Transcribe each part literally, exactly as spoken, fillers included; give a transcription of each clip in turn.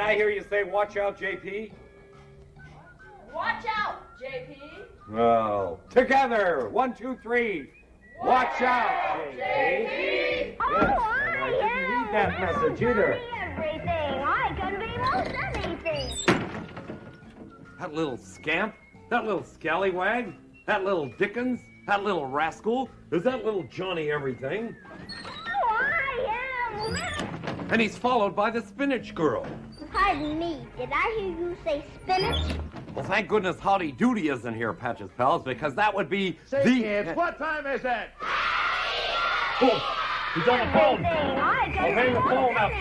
I hear you say, watch out, J P? Watch out, J P. Well, together. One, two, three. Watch, watch out, J P. J P. Oh, yes, I and I didn't need that message either. Everything. I can be most anything. That little scamp? That little scallywag? That little Dickens? That little rascal? Is that little Johnny Everything? Oh, I am. And he's followed by the spinach girl. Pardon me, did I hear you say spinach? Well, thank goodness Howdy Doody isn't here, Patches Pals, because that would be Say, the... kids, what time is it? Oh, he's on the phone. I Oh, hang the phone up.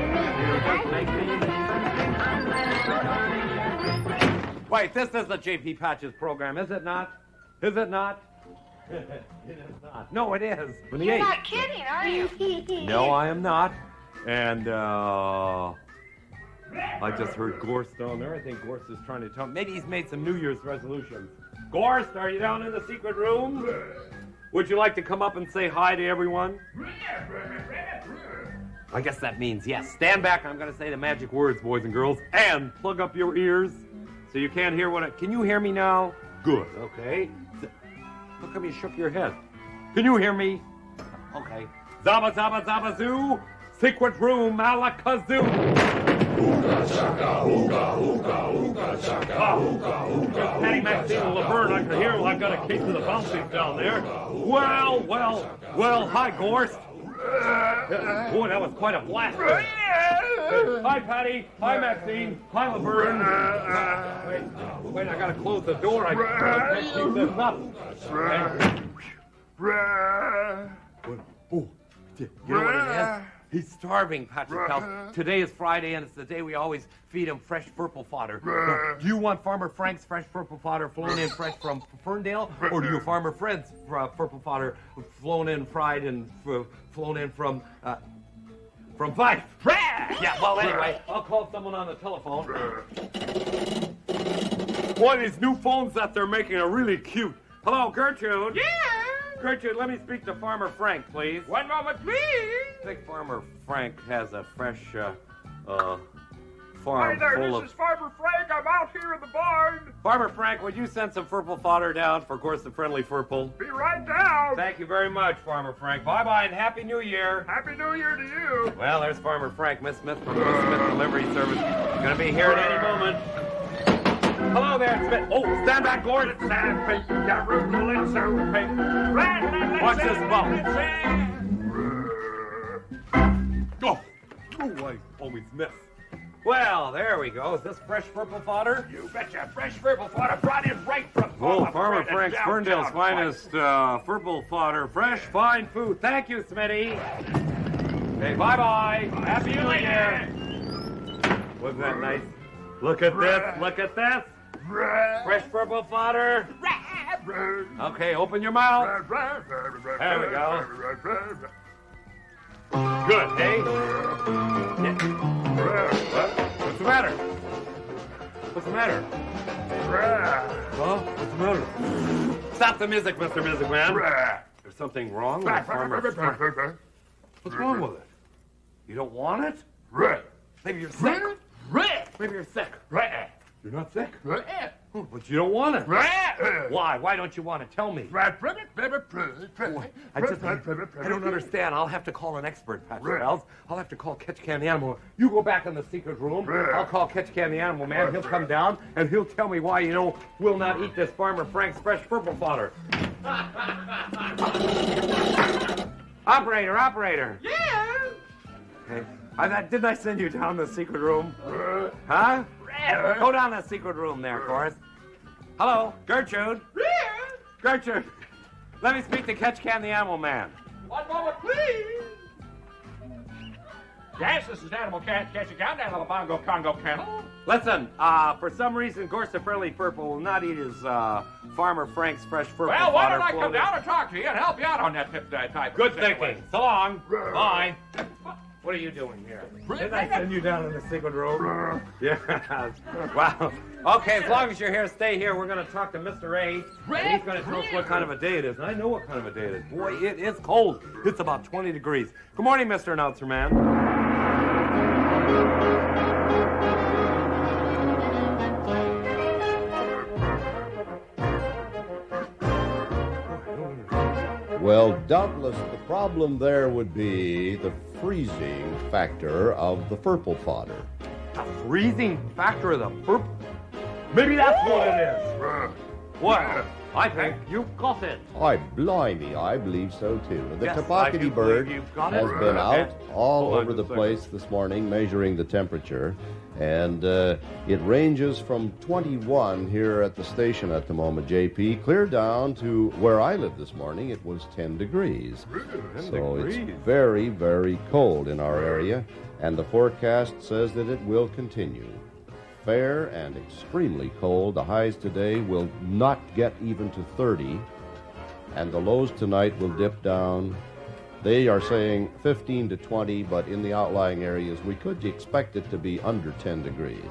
Wait, this is the J P Patches program, is it not? Is it not? It is not. No, it is. You're not kidding, are you? No, I am not. And, uh... I just heard Gorst down there. I think Gorst is trying to tell me. Maybe he's made some New Year's resolutions. Gorst, are you down in the secret room? Would you like to come up and say hi to everyone? I guess that means yes. Stand back. I'm going to say the magic words, boys and girls. And plug up your ears so you can't hear what I... Can you hear me now? Good, okay. How come you shook your head? Can you hear me? Okay. Zaba, zaba, zaba, zoo. Secret room, alakazoo. Ooga chaka, ooga, ooga, ooga chaka, ooga, ooga. Patty Maxine and Laverne, I can hear them. I've got a case of the bouncies down there. Well, well, well, hi, Gorst. Boy, that was quite a blast. Hi, Patty. Hi, Maxine. Hi, Laverne. Wait, wait, I gotta close the door. I can't keep this up. Oh, you know what it is? He's starving, Patrick Pals. Today is Friday, and it's the day we always feed him fresh purple fodder. So, do you want Farmer Frank's fresh purple fodder flown in fresh from Ferndale, or do you Farmer Fred's uh, purple fodder flown in, fried, and uh, flown in from uh, from Fife? Yeah. Well, anyway, I'll call someone on the telephone. Boy, these new phones that they're making are really cute. Hello, Gertrude. Yeah. Gertrude, let me speak to Farmer Frank, please. One moment, please. I think Farmer Frank has a fresh, uh, uh, farm Hi there, full this of... is Farmer Frank. I'm out here in the barn. Farmer Frank, would you send some purple fodder down for, of course, the friendly Furple? Be right down. Thank you very much, Farmer Frank. Bye-bye and Happy New Year. Happy New Year to you. Well, there's Farmer Frank, Miss Smith from Miss Smith Delivery Service. Gonna be here at any moment. Hello there, Smith. Oh, stand back, Gordon. Stand back. Got room to let so Watch this bump. Oh, oh, I always miss. Well, there we go. Is this fresh purple fodder? You betcha. Fresh purple fodder brought in right from Oh, Farmer Frank's Ferndale's finest uh, purple fodder. Fresh, fine food. Thank you, Smitty. Okay, bye-bye. Happy New Year. Wasn't that nice? Look at this. Look at this. Fresh purple fodder. Okay, open your mouth. There we go. Good, hey? What's the matter? What's the matter? Huh? What's the matter? Stop the music, Mister Music Man. There's something wrong with Farmer Frank. What's wrong with it? You don't want it? Maybe you're sick. Maybe you're sick. You're not sick? Oh, but you don't want it. Why? Why don't you want it? Tell me. I just, I don't understand. I'll have to call an expert, Patrick Pals. I'll have to call Catch Can the Animal. You go back in the secret room. I'll call Catch Can the Animal Man. He'll come down, and he'll tell me why, you know, we'll not eat this Farmer Frank's fresh purple fodder. Operator, operator. Yeah. Okay. I, didn't I send you down the secret room? Huh? Go down the secret room there, Forrest. Hello, Gertrude. Gertrude, let me speak to Catch Can the Animal Man. One moment, please. Yes, this is Animal Cat Catch a Can down on the Bongo Congo Kennel. Listen, uh, for some reason, Gorst the Friendly Purple will not eat his uh, Farmer Frank's fresh purple Well, why don't I fodder come down and talk to you and help you out on that tip uh, type? Good thinking. So long. Bye. What are you doing here? Didn't I send you down in the secret room? Yeah. Wow. Okay, as long as you're here, stay here. We're going to talk to Mister A. And he's going to tell us what kind of a day it is. And I know what kind of a day it is. Boy, it is cold. It's about twenty degrees. Good morning, Mister Announcer Man. Well, doubtless the problem there would be the freezing factor of the purple fodder. The freezing factor of the purple. Maybe that's what it is. Well, I think you've got it. Why, blimey, I believe so too. The Yes, I Topocity do bird believe you've got has it. been out Okay. all Hold on over the just a place this morning measuring the temperature, and uh, it ranges from twenty-one here at the station at the moment, J P, clear down to where I live this morning. It was ten degrees. So degrees. it's very, very cold in our area, and the forecast says that it will continue. Fair and extremely cold. The highs today will not get even to thirty, and the lows tonight will dip down. They are saying fifteen to twenty, but in the outlying areas, we could expect it to be under ten degrees.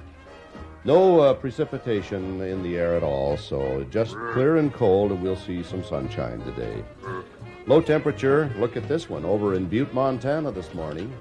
No uh, precipitation in the air at all, so just clear and cold, and we'll see some sunshine today. Low temperature, look at this one, over in Butte, Montana this morning,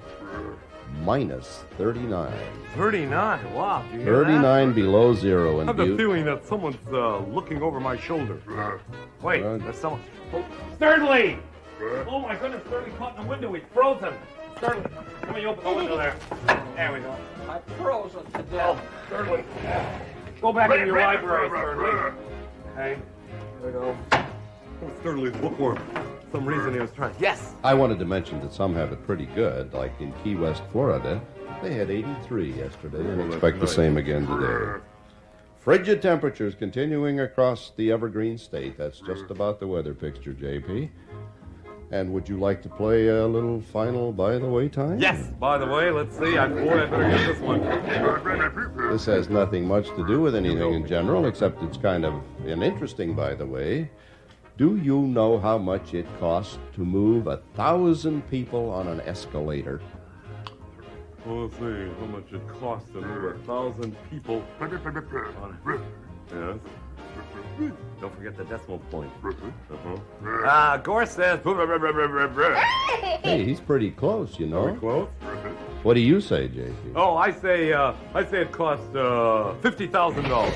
minus thirty-nine. thirty-nine. Wow. Do you hear that? thirty-nine below zero I in have the Butte. feeling that someone's uh, looking over my shoulder. Wait, Uh, there's someone. Oh, Sternly! Oh my goodness, Sternly caught in the window. He's frozen. Sternly, let me open the window there. There we go. I'm frozen to Oh, death. Sternly. Go back in your library, Sternly. Okay, there we go. Sternly's bookworm. For some reason he was trying. Yes! I wanted to mention that some have it pretty good, like in Key West, Florida. They had eighty-three yesterday and Oh, that's expect the nice. same again today. Frigid temperatures continuing across the Evergreen State. That's just about the weather picture, J P. And would you like to play a little final by the way time? Yes! By the way, let's see. I, boy, I better get this one. This has nothing much to do with anything in general, except it's kind of an interesting by the way. Do you know how much it costs to move a thousand people on an escalator? Well, let's see how much it costs to move a thousand people on it. Yes. Don't forget the decimal point. Uh-huh. Ah, Gore says. Hey, he's pretty close, you know. Very close. What do you say, J P? Oh, I say, uh, I say it costs uh, fifty thousand dollars.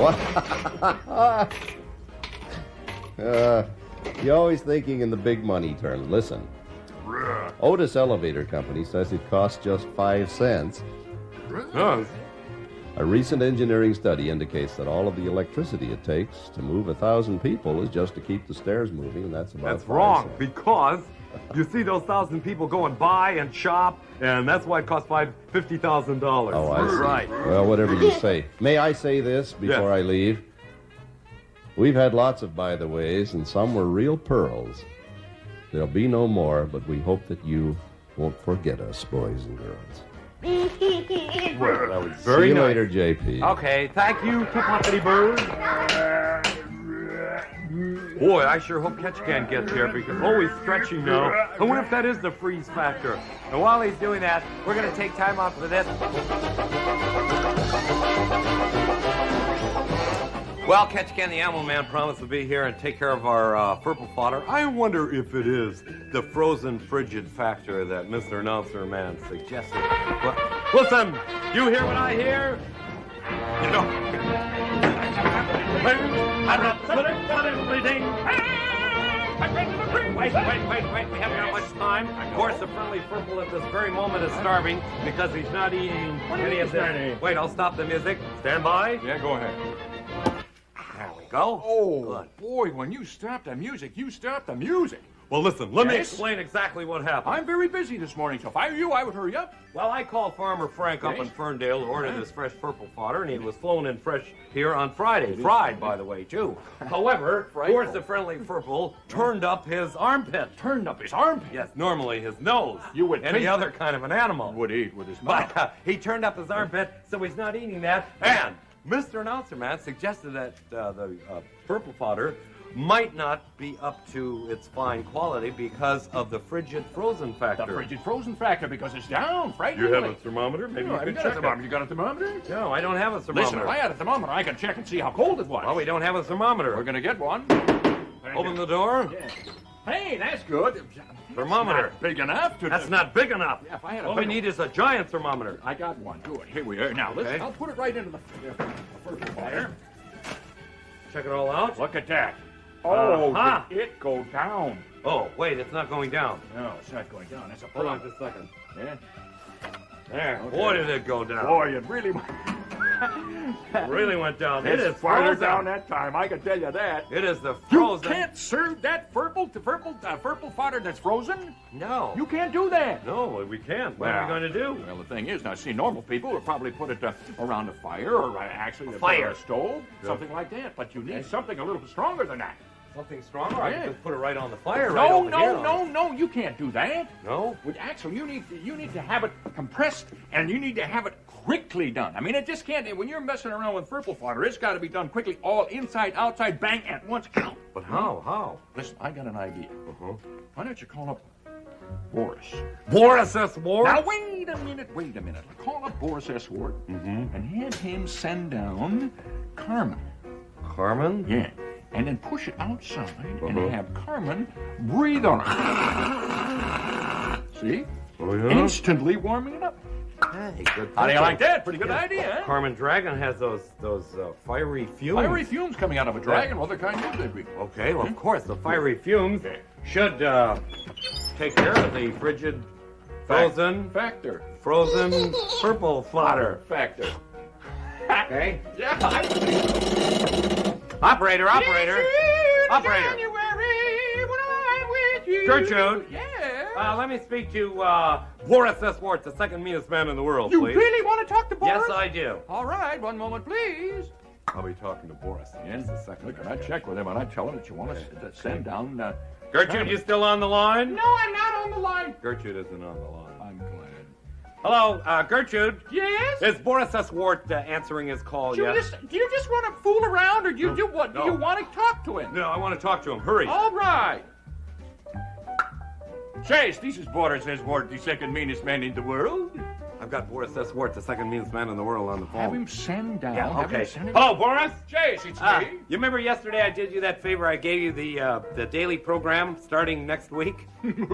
What? uh, you're always thinking in the big money terms. Listen, Otis Elevator Company says it costs just five cents. Yes. A recent engineering study indicates that all of the electricity it takes to move a thousand people is just to keep the stairs moving, and that's about That's five wrong cents. because you see those thousand people going by and shop, and that's why it costs five fifty thousand dollars. Oh, I see. Right. Well, whatever you say. May I say this before Yes. I leave? We've had lots of by the ways, and some were real pearls. There'll be no more, but we hope that you won't forget us, boys and girls. Well, that was See very you nice. later, J P. Okay, thank you, Topocity Bird. Boy, I sure hope Ketchikan gets here because oh, he's stretching now. I wonder if that is the freeze factor. And while he's doing that, we're going to take time out for this. Well, Ketchikan the Animal Man promised to be here and take care of our uh, purple fodder. I wonder if it is the frozen frigid factor that Mister Announcer Man suggested. Well, listen, you hear what I hear? You know. Wait, wait, wait, wait. We haven't got much time. Of course, the friendly purple at this very moment is starving because he's not eating any of this. Wait, I'll stop the music. Stand by. Yeah, go ahead. There we go. Oh, Good. boy, when you stop the music, you stop the music. Well, listen, let me Yes? explain exactly what happened. I'm very busy this morning, so if I were you, I would hurry up. Well, I called Farmer Frank up Yes? in Ferndale to order this fresh purple fodder, and he was flown in fresh here on Friday. Fried, by the way, too. However, of course, the friendly purple turned up his armpit. Turned up his armpit. Yes, normally his nose. You would Any think- other kind of an animal. Would eat with his mouth. But uh, he turned up his armpit, so he's not eating that. And Mister Announcer Man suggested that uh, the uh, purple fodder might not be up to its fine quality because of the frigid frozen factor. The frigid frozen factor because it's down, You frighteningly. have a thermometer? Maybe No, you I can got a check thermometer. it. You got a thermometer? No, I don't have a thermometer. Listen, if I had a thermometer, I could check and see how cold it was. Well, we don't have a thermometer. We're going to get one. Open the door. Yeah. Hey, that's good. Thermometer. Not big enough to... That's not big enough. Yeah, if I had a All we big- need is a giant thermometer. I got one. Good. Here we are. Now, listen, Okay. I'll put it right into the, the, the first fire. Check it all out. Look at that. Oh, Uh-huh. did it go down. Oh, wait, it's not going down. No, it's not going down. That's a Hold on problem. just a second. Yeah. There. Okay. Boy, did it go down. Boy, it really went. It really went down. It It's is farther frozen. down that time, I can tell you that. It is the You frozen. can't serve that purple to purple uh, purple fodder that's frozen. No. You can't do that. No, we can't. What are we Well, going to do? Well, the thing is, now, see, normal people would probably put it uh, around a fire or uh, actually a fire. a stove, something like that. But you need Okay. something a little stronger than that. Something stronger? I Yeah. can just put it right on the fire right No, over no, here. no, no, you can't do that. No? Well, actually, you need to, you need to have it compressed, and you need to have it quickly done. I mean, it just can't. When you're messing around with purple fodder, it's got to be done quickly, all inside, outside, bang at once. Count. But how? How? Listen, I got an idea. Uh-huh. Why don't you call up Boris? Boris S. Ward? Now wait a minute, wait a minute. Call up Boris S. Ward Mm-hmm. and have him send down Carmen. Carmen? Yeah. And then push it outside Uh-huh. and have Carmen breathe on it. See? Oh, yeah? Instantly warming it up. Hey, good How do you thinking. like that? Pretty good idea, huh? Carmen Dragon has those those uh, fiery fumes. Fiery fumes coming out of a dragon. What other kind would they be? Okay, well, of course, the fiery fumes should uh, take care of the frigid, frozen, Factor. frozen purple fodder. Factor. Okay? Yeah, I Operator, operator, operator. Gertrude. Yeah. Uh, let me speak to uh, Boris S. Ward, the second meanest man in the world, You please. really want to talk to Boris? Yes, I do. All right, one moment, please. I'll be talking to Boris. Yes, a second. Look, and I check with him, and I tell him that you want us to send down. Uh, Gertrude, you still on the line? No, I'm not on the line. Gertrude isn't on the line. I'm glad. Hello, uh, Gertrude. Yes. Is Boris S. Ward uh, answering his call Do you, yet? just, do you just want to fool around, or do you No, do what? no. Do you want to talk to him? No, I want to talk to him. Hurry. All right. Chase, this is Boris S. Ward, the second meanest man in the world. I've got Boris S. Ward, the second meanest man in the world, on the phone. Have him send down. Yeah, have him okay. send him- Hello, Boris. Chase, it's Uh, me. you remember yesterday I did you that favor? I gave you the uh, the daily program starting next week.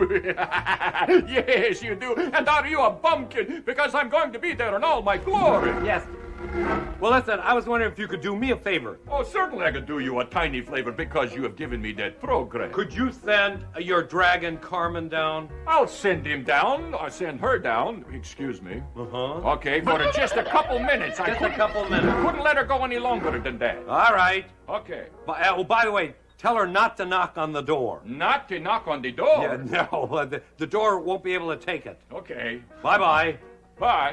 Yes, you do. And are you a bumpkin? Because I'm going to be there in all my glory. Yes. Well, listen, I was wondering if you could do me a favor. Oh, certainly I could do you a tiny favor because you have given me that program. Could you send your dragon Carmen down? I'll send him down, or send her down. Excuse me. Uh-huh. Okay, for just a couple minutes. I Just a couldn't, couple minutes. couldn't let her go any longer than that. All right. Okay. But, uh, oh, by the way, tell her not to knock on the door. Not to knock on the door. Yeah, no, uh, the, the door won't be able to take it. Okay. Bye-bye. Bye.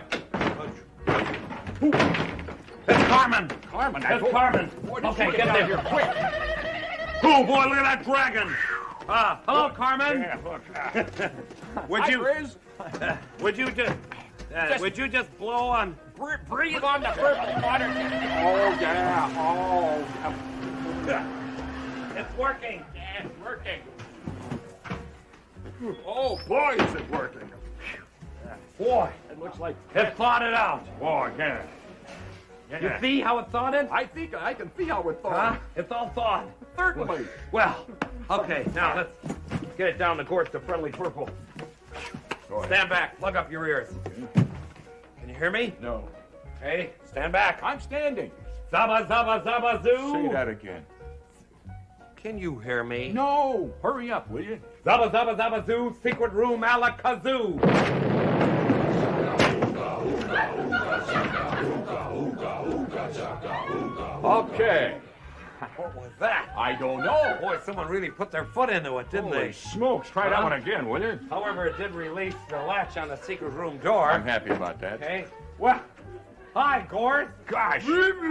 It's Carmen. Carmen, I It's told- Carmen. Boy, just Okay, look get out there. here quick. Oh, boy, look at that dragon. Ah, hello, Carmen. Yeah, look. Would Hi, you, Grizz. would you just, uh, Just- would you just blow on? Br- breathe on the purple water. Oh, yeah. Oh, yeah. It's working. Yeah, it's working. Oh, boy, is it working. Boy, It looks like... it thawed it out. Oh, yeah. You see how it thawed it? I think I can see how it Huh? thought. It's all thawed. Certainly. Well, okay, now let's get it down the course to friendly purple. Go ahead. Stand back. Plug up your ears. Can you hear me? No. Hey, stand back. I'm standing. Zaba, zaba, zaba, zoo. Say that again. Can you hear me? No. Hurry up, will you? Zaba, zaba, zaba, zoo. Secret room, alakazoo. Okay. What was that? I don't know. Boy, someone really put their foot into it, didn't Holy they? smokes. Try that Huh? one again, will you? However, it did release the latch on the secret room door. I'm happy about that. Okay. Well, hi, Gord. Gosh.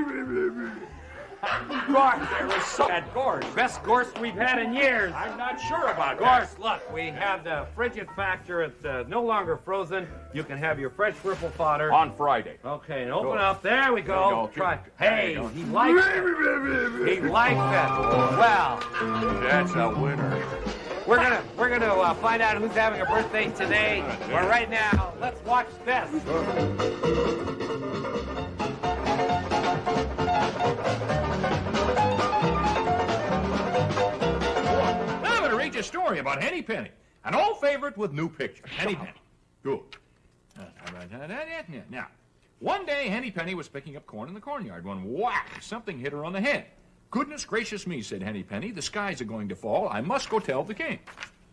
Gorse, there was so at Gorse. Best Gorse we've had in years. I'm not sure about Gorse, look, we have the frigid factor. It's uh, no longer frozen. You can have your fresh purple fodder. that. On Friday. Okay, and open Go. up. There we go. There you go. Try. There Hey, you go. he likes it. He likes it. Well, That's a winner. we're gonna we're gonna uh, find out who's having a birthday today. But right now, let's watch this. Now I'm going to read you a story about Henny Penny, an old favorite with new picture. Henny Penny. Good. Now, one day Henny Penny was picking up corn in the cornyard when whack, something hit her on the head. Goodness gracious me, said Henny Penny, the skies are going to fall. I must go tell the king.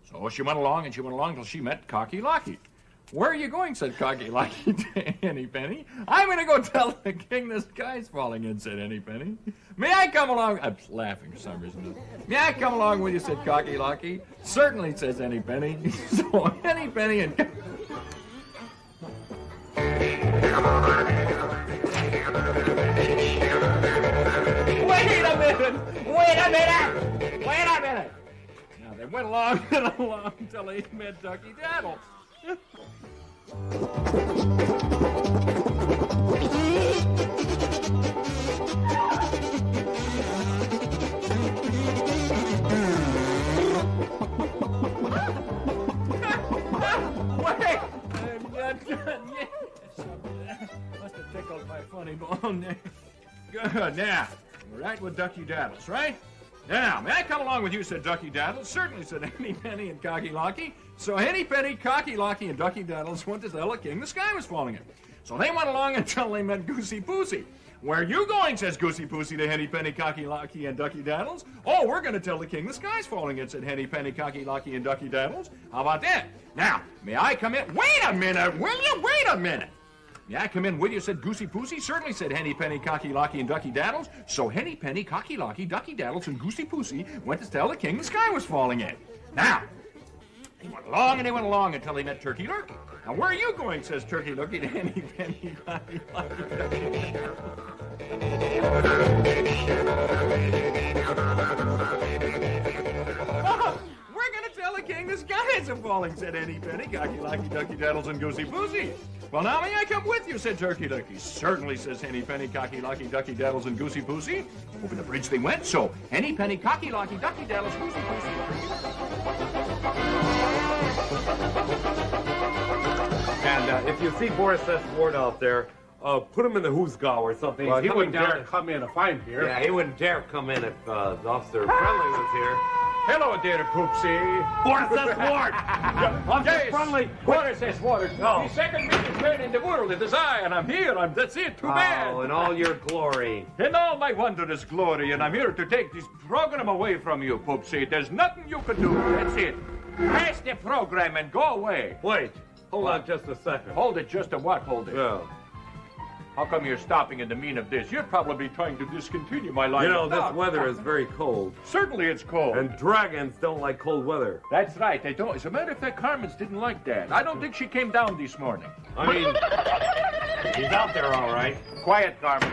So she went along and she went along till she met Cocky Locky. Where are you going, said Cocky Locky to Henny Penny. I'm going to go tell the king the sky's falling in, said Henny Penny. May I come along? I'm laughing for some reason. May I come along with you, said Cocky Locky. Certainly, says Henny Penny. So Henny Penny and... Wait a minute! Wait a minute! Wait a minute! Now they went along and along until they met Ducky Daddles. Wait! I'm not done yet. Must have tickled my funny bone there. Good. Now, we're right with Ducky Daddles, right? Now, may I come along with you, said Ducky Daddles. Certainly, said Henny Penny and Cocky Locky. So Henny Penny, Cocky Locky, and Ducky Daddles went to tell the king the sky was falling in. So they went along until they met Goosey Poosey. Where are you going, says Goosey Poosey to Henny Penny, Cocky Locky, and Ducky Daddles. Oh, we're going to tell the king the sky's falling in, said Henny Penny, Cocky Locky, and Ducky Daddles. How about that? Now, may I come in? Wait a minute, will you? Wait a minute. May I come in with you, said Goosey Poosey. Certainly, said Henny Penny, Cocky Locky, and Ducky Daddles. So Henny Penny, Cocky Locky, Ducky Daddles, and Goosey Poosey went to tell the king the sky was falling in. Now, they went along and they went along until they met Turkey Lurkey. Now, where are you going, says Turkey Lurkey to Henny Penny, Cocky Locky, Ducky Daddles. Oh, we're going to tell the king the sky isn't falling, said Henny Penny, Cocky Locky, Ducky Daddles, and Goosey Poosey. Well, now may I come with you, said Turkey Lurkey. Certainly, says Henny Penny, Cocky Locky, Ducky Daddles, and Goosey Poosey. Over the bridge they went, so Henny Penny, Cocky Locky, Ducky Daddles, Goosey Poosey. And uh, if you see Boris S. Ward out there, uh, put him in the Hoosgaw or something. Well, He's he coming wouldn't down dare to- come in if I'm here. Yeah, he wouldn't dare come in if uh, Officer Friendly was here. Hello, dear Poopsie. Boris S. Ward! Officer Yes. Friendly. Boris S. Ward. No. The second biggest man in the world. It is I, and I'm here. I'm, that's it. Too bad. Oh, in all your glory. In all my wondrous glory, and I'm here to take this program away from you, Poopsie. There's nothing you can do. That's it. Pass the program and go away. Wait, hold What? on just a second. Hold it, just a what? Hold it. Yeah. How come you're stopping in the mean of this? You're probably trying to discontinue my line You know, of this thought. weather is very cold, Certainly it's cold. and dragons don't like cold weather. That's right, they don't. As a matter of fact, Carmen's didn't like that. I don't think she came down this morning. I mean, he's out there all right. Quiet, Carmen.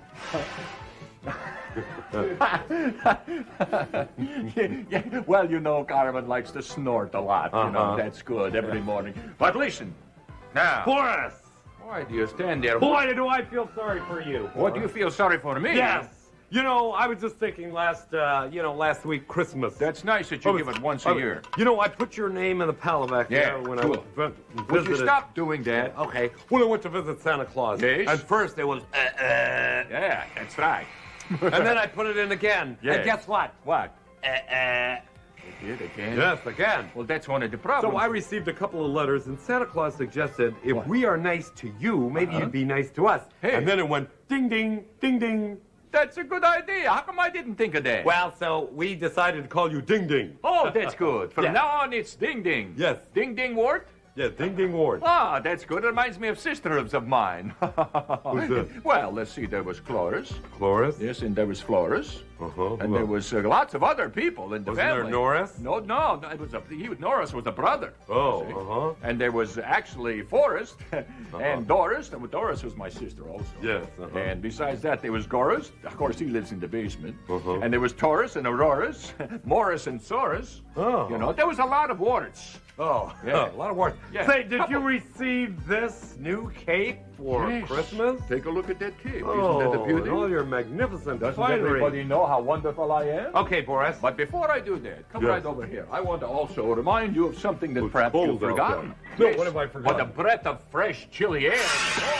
Yeah, well, you know, Carmen likes to snort a lot. You know, Uh-huh. that's good every morning. But listen, now, Boris! why do you stand there? Boy, do I feel sorry for you. What do you feel sorry for me? Yes. You know, I was just thinking last, uh, you know, last week, Christmas. That's nice that you I was- give it once I a was- year. You know, I put your name in the Palaback Yeah, there when cool. I went to vi- Would you visited. stop doing that? Okay. When I went to visit Santa Claus. Yes. At first it was, uh, uh, Yeah, that's right. and then I put it in again. Yes. And guess what? What? Uh, uh. Did again? Yes, again. Well, that's one of the problems. So I received a couple of letters, and Santa Claus suggested if What? we are nice to you, maybe Uh-huh. you'd be nice to us. Hey. And then it went ding, ding, ding, ding. That's a good idea. How come I didn't think of that? Well, so we decided to call you Ding Ding. Oh, that's good. From Yeah. now on, it's Ding Ding. Yes. Ding Ding Ward? Yeah, Ding Ding Ward. Ah, that's good. It reminds me of sisters of mine. Who's that? Well, let's see. There was Cloris. Cloris? Yes, and there was Flores. Uh-huh. And there was uh, lots of other people in the Wasn't there family. Norris? No, no, no, it was a, he was Norris was a brother. Oh, see? uh-huh. And there was actually Forrest and Doris. Doris was my sister also. Yes, uh-huh. And besides that, there was Goris. Of course, he lives in the basement. Uh-huh. And there was Taurus and Auroras, Morris and Saurus. Oh. You know, there was a lot of wards. Oh, Yeah. a lot of work. Yeah. Say, did Couple- you receive this new cape for Yes. Christmas? Take a look at that cape. Oh, Isn't that a beauty? and all your magnificent Doesn't finery. everybody know how wonderful I am? Okay, Boris. But before I do that, come Yes. right over here. I want to also remind you of something that What's perhaps cold you've out forgotten. there? No, what have I forgotten? What a breath of fresh, chilly air.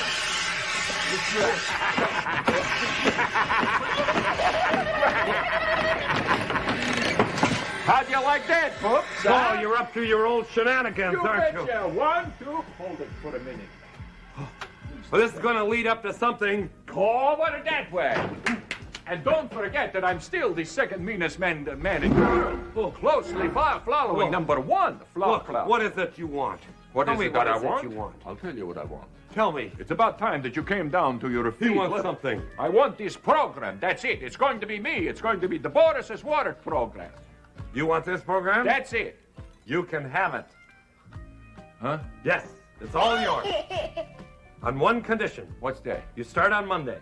How'd you like that, folks? Oh, you're up to your old shenanigans, You aren't you? betcha. One, two, hold it for a minute. Well, this is going to lead up to something. Go over it that way. And don't forget that I'm still the second meanest man, man in the world. Oh, closely fo- following Look. number one, Flower Look, Cloud. what is it you want? What Tell is me it what that I is it want? you want? I'll tell you what I want. Tell me. It's about time that you came down to your feet. He wants Look, something. I want this program. That's it. It's going to be me. It's going to be the Boris's Water program. You want this program? That's it. You can have it. Huh? Yes, it's all yours. On one condition. What's that? You start on Monday.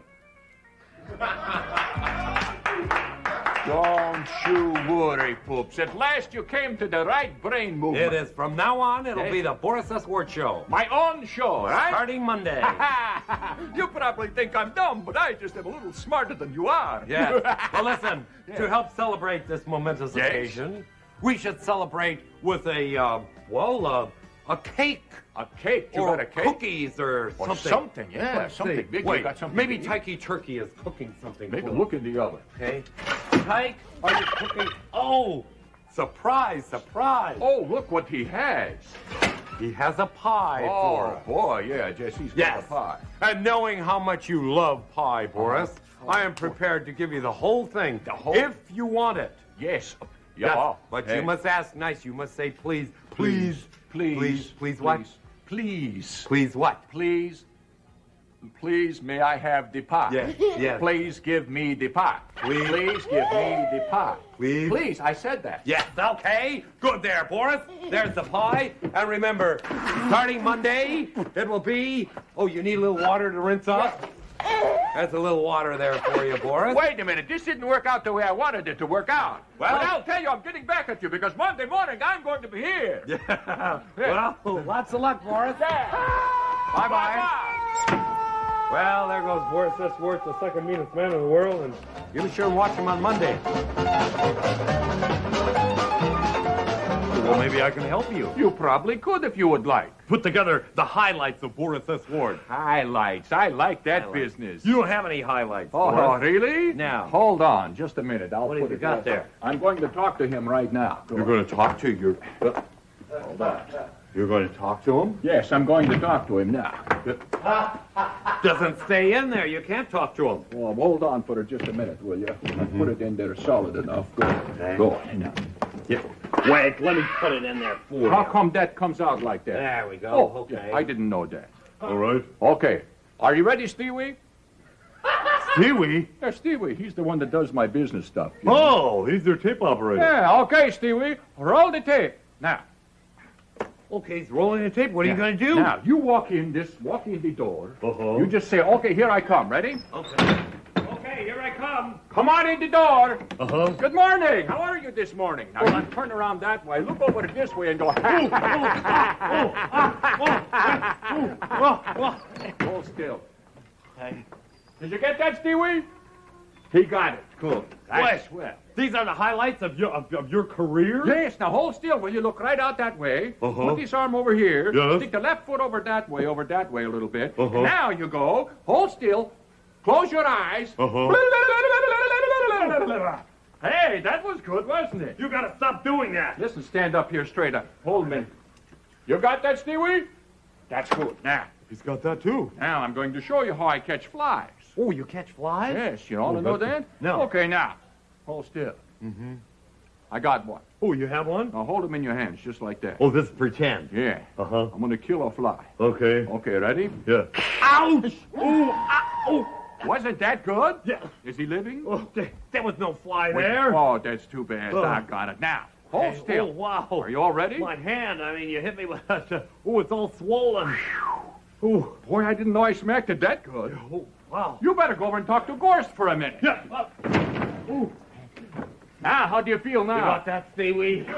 Don't you worry, Poops. At last you came to the right brain movement. It is. From now on, it'll Yes. be the Boris S. Ward Show. My own show, right? Starting Monday. You probably think I'm dumb, but I just am a little smarter than you are. Yes. Well, listen, Yeah. to help celebrate this momentous Yes. occasion, we should celebrate with a, uh, well, uh, a cake. A cake? You or got a cake? cookies or Or something. something, yeah, Let's something see. big. You Wait, got something maybe big? Tikey Turkey is cooking something. Maybe for look in the oven. Okay. Tyke, are you cooking? Oh, surprise, surprise. Oh, look what he has. He has a pie for Oh, us. boy, yeah, Jesse's got Yes. a pie. And knowing how much you love pie, Boris, Oh, I am prepared to give you the whole thing. The whole- If you want it. Yes. Yes, Yeah. but Hey. you must ask nice. You must say please, Please, please, please, please, please what? Please. Please what? Please, please, may I have the pie? Yes, yes. Please give me the pie. Please. Please give me the pie. Please. Please, I said that. Yes, okay. Good there, Boris. There's the pie. And remember, starting Monday, it will be... Oh, you need a little water to rinse off? That's a little water there for you, Boris. Wait a minute, this didn't work out the way I wanted it to work out. Well- but I'll tell you, I'm getting back at you because Monday morning I'm going to be here. Yeah. Well, lots of luck, Boris. Bye-bye. Bye-bye. Well, there goes Boris S. Worth, the second meanest man in the world, and you be sure and watch him on Monday. Well, maybe I can help you. You probably could if you would like. Put together the highlights of Boris S. Ward. Highlights. I like that Highlights. business. You don't have any highlights. Oh, Boris. really? Now. Hold on just a minute. I'll What put have you it got right there? I'm going to talk to him right now. Go You're on. going to talk to your... Hold on. You're going to talk to him? Yes, I'm going to talk to him now. Doesn't stay in there. You can't talk to him. Well, hold on for just a minute, will you? Mm-hmm. Put it in there solid enough. Go on. Go on. Now. Yeah. Wait, let me put it in there for How you. come that comes out like that? There we go. Oh, okay. I didn't know that. All right. Okay. Are you ready, Stewie? Stewie? Yeah, Stewie. He's the one that does my business stuff. Oh, he's their tape operator. Yeah, okay, Stewie. Roll the tape. Now. Okay, he's rolling the tape. What are you Now, going to do? Now, you walk in this, walk in the door. Uh-huh. You just say, okay, here I come. Ready? Okay. Okay, here I come. Come on in the door. Uh-huh. Good morning. How are you this morning? Now, now turn around that way. Look over this way and go. Hold still. Did you get that, Stewie? He got it. Good. That's swell. These are the highlights of your of, of your career? Yes, now hold still. Will you look right out that way? Uh-huh. Put this arm over here. Yes. Stick the left foot over that way, over that way a little bit. Uh-huh. Now you go. Hold still. Close your eyes. Uh-huh. Hey, that was good, wasn't it? You got to stop doing that. Listen, stand up here straight up. Hold me. You got that, Stewie? That's good. Now, He's got that too. now I'm going to show you how I catch flies. Oh, you catch flies? Yes, you want Oh, to know that's- that? no. Okay, now, hold still. Mm-hmm. I got one. Oh, you have one? Now hold them in your hands, just like that. Oh, this is pretend. Yeah. Uh-huh. I'm going to kill a fly. Okay. Okay, ready? Yeah. Ouch! Oh, ow! Wasn't that good? Yeah. Is he living? Oh, there, there was no fly there. Oh, that's too bad. Oh. I got it. Now, hold Hey, still. Oh, wow. Are you all ready? My hand, I mean, you hit me with that. uh, Oh, it's all swollen. Oh, Boy, I didn't know I smacked it that good. oh, wow. You better go over and talk to Gorst for a minute. Yeah. Uh, Ooh. Now, how do you feel you now? got that, seaweed?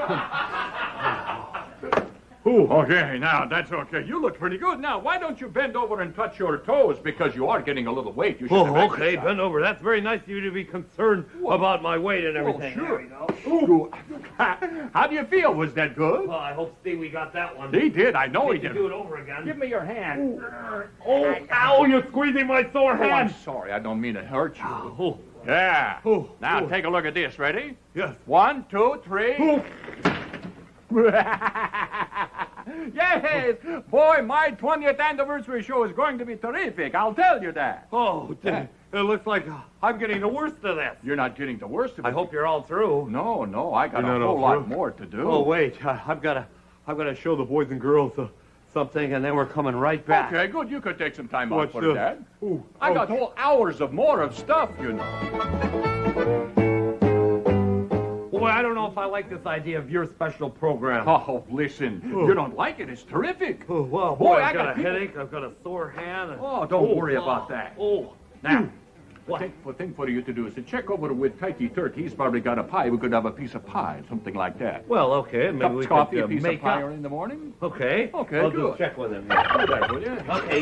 Ooh, okay, now that's okay. You look pretty good. Now, why don't you bend over and touch your toes? Because you are getting a little weight. You should have Oh, okay, exercised. bend over. That's very nice of you to be concerned about my weight and everything. sure. There we go. Ooh. How do you feel? Was that good? Well, I hope Stewie got that one. He did. I know he Need to did. do it over again. Give me your hand. Oh, ow, you're squeezing my sore Oh, I'm hand. sorry. I don't mean to hurt you. Oh, Yeah. Oh, Now, oh. take a look at this. Ready? yes. One, two, three. Oh, Yes, boy, my twentieth anniversary show is going to be terrific. I'll tell you that. Oh, it looks like I'm getting the worst of this. You're not getting the worst of it. I hope you're all through. No, no, I got You're a not whole all lot through? more to do. Oh, wait. I, I've got to I've got to show the boys and girls uh, something, and then we're coming right back. Okay, good. You could take some time What's out for this? that. Ooh, I oh. got whole hours of more of stuff, you know. Boy, I don't know if I like this idea of your special program. Oh, listen. Oh. You don't like it. It's terrific. Oh, well, Boy, boy, I I've got, got a people- headache. I've got a sore hand. and- Oh, don't worry oh, about that. Oh, now, The thing, the thing for you to do is to check over with Tighty Turk. He's probably got a pie. We could have a piece of pie, something like that. well, okay, maybe Cup we of coffee, could a uh, piece make of pie up. in the morning. Okay. Okay, I'll good. just check with him. Do that, will you? Okay.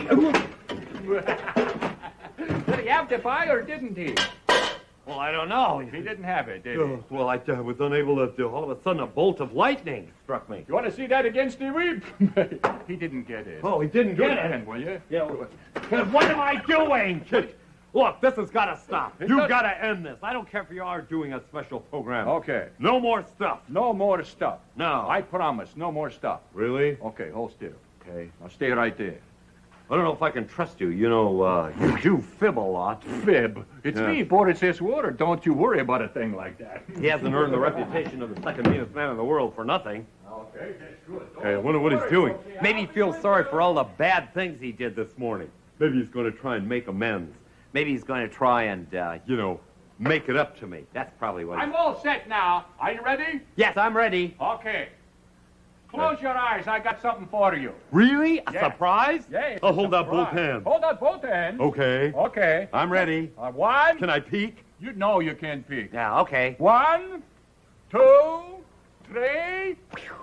Did he have the pie or didn't he? Well, I don't know. He didn't have it, did he? Oh, well, I uh, was unable to do. All of a sudden, a bolt of lightning struck me. You want to see that again, Stevie? He didn't get it. Oh, he didn't Do get it it. again, will you? Yeah. well, What am I doing? Look, this has got to stop. It You've does- got to end this. I don't care if you are doing a special program. Okay. No more stuff. No more stuff. No. I promise, no more stuff. Really? Okay, hold still. Okay, now stay right there. I don't know if I can trust you. You know, uh, you do fib a lot. Fib. It's Yeah. me, Boris S. Water. Don't you worry about a thing like that. He hasn't earned the reputation of the second meanest man in the world for nothing. Okay, that's good. Hey, I wonder what he's doing. Maybe he feels sorry for all the bad things he did this morning. Maybe he's going to try and make amends. Maybe he's going to try and, uh, you know, make it up to me. That's probably what. I'm all set now. Are you ready? Yes, I'm ready. Okay. Close your eyes. I got something for you. Really? A Yeah. surprise? Yeah. it's I'll a hold out both surprise. hands. Hold out both hands. Okay. Okay. I'm ready. Uh, one. Can I peek? You know you can peek. Yeah, okay. One, two, three,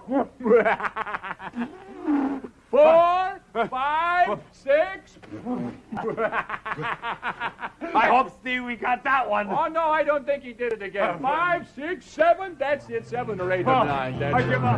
four, five, six. I hope, Steve, we got that one. Oh, no, I don't think he did it again. Five, six, seven. That's it. Seven or eight or Oh, nine. That's I it. give up.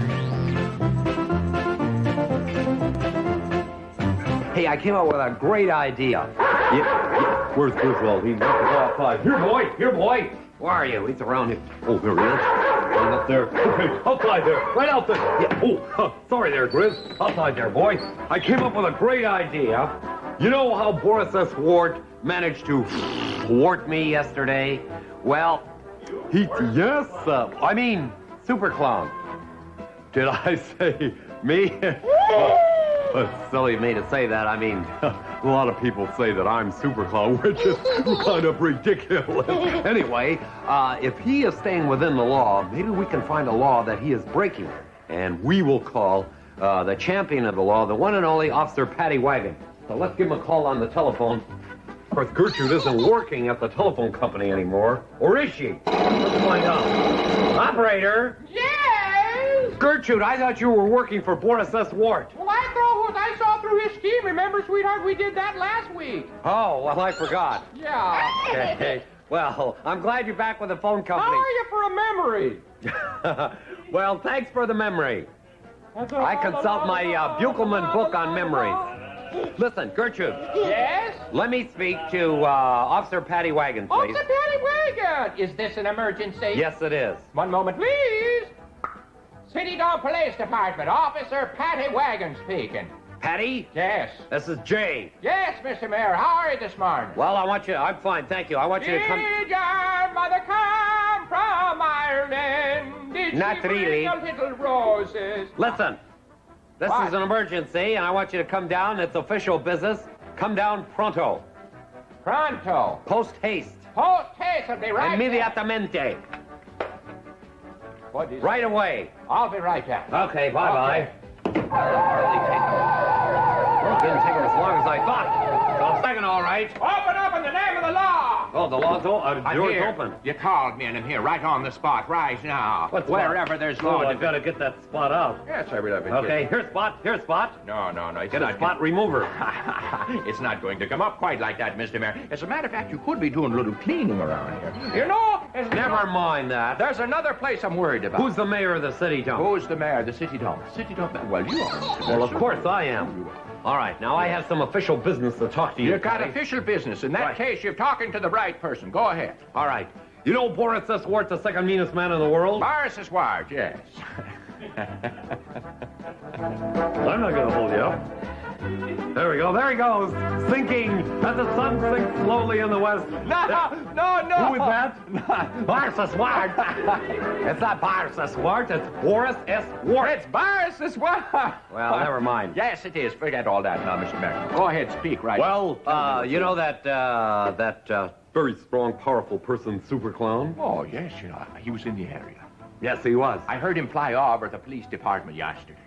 Hey, I came up with a great idea. Yeah, yeah. Where's Griswold? He wants to go outside. Here, boy. Here, boy. Where are you? He's around here. Oh, there he is. Right up there. Okay, outside there. Right out there. Yeah. Oh, huh. Sorry there, Grizz. Outside there, boy. I came up with a great idea. You know how Boris S. Ward managed to thwart me yesterday? Well, he... Yes, uh, I mean, Super Clown. Did I say me? Well, it's silly of me to say that. I mean, a lot of people say that I'm Super Clown, which is kind of ridiculous. Anyway, uh, if he is staying within the law, maybe we can find a law that he is breaking. And we will call uh, the champion of the law, the one and only Officer Paddy Wagon. So let's give him a call on the telephone. Of course, Gertrude isn't working at the telephone company anymore. Or is she? Let's find out. Operator? Yes! Gertrude, I thought you were working for Boris S. Ward. Well, I thought what I saw through his scheme. Remember, sweetheart, we did that last week. Oh, well, I forgot. Yeah. Okay. Well, I'm glad you're back with the phone How company. are you for a memory? Well, thanks for the memory. I consult my uh, Buchelman book on memories. Listen, Gertrude, Yes? let me speak to uh, Officer Paddy Wagon, Oh, please. it's a Paddy Wagon. Is this an emergency? Yes, it is. One moment, please. City Dome Police Department, Officer Paddy Wagon speaking. Patty, Yes. this is Jay. Yes, Mister Mayor, how are you this morning? Well, I want you, I'm fine, thank you. I want you to come. Did your mother come from Ireland? Did Not she bring really. the little roses? Listen, this What? is an emergency, and I want you to come down. It's official business. Come down pronto. Pronto. Post haste. Post haste, I'll be right there. Immediatamente. What is Right away. I'll be right back. Okay, bye-bye. Okay. Well, it didn't take as long as I thought. I'm second, all right. Open up in the name of the law. Oh, the law's o- uh, the I'm door's here. open. You called me, and I'm here, right on the spot. Rise now. What spot? Wherever there's Oh, law. I've got to get that spot out. Yes, I will. Okay, here's spot. Here's spot. No, no, no. It's Get a not spot remover. It's not going to come up quite like that, Mister Mayor. As a matter of fact, you could be doing a little cleaning around here. You know, as Never mind that. There's another place I'm worried about. Who's the mayor of the city, Tom? Who's the mayor? The city dome. City dome. Well, you are. Well, of course I am. All right, now I have some official business to talk to you. You got Patty. official business. In that Right. case, you're talking to the right person. Go ahead. All right. You know Boris S. Wart's the second meanest man in the world? Boris is Ward, yes. I I'm not going to hold you up. There we go. There he goes. Sinking as the sun sinks slowly in the west. No, no, no. Who is that? Boris S. Ward. It's not Boris S. Ward. It's Boris S. Ward. It's Boris as well. Well, never mind. Yes, it is. Forget all that now, Mister Merrick. Go ahead, speak right. Well, uh, you know that, uh, that, uh, very strong, powerful person, Super Clown? Oh, yes, you know, he was in the area. Yes, he was. I heard him fly over the police department yesterday.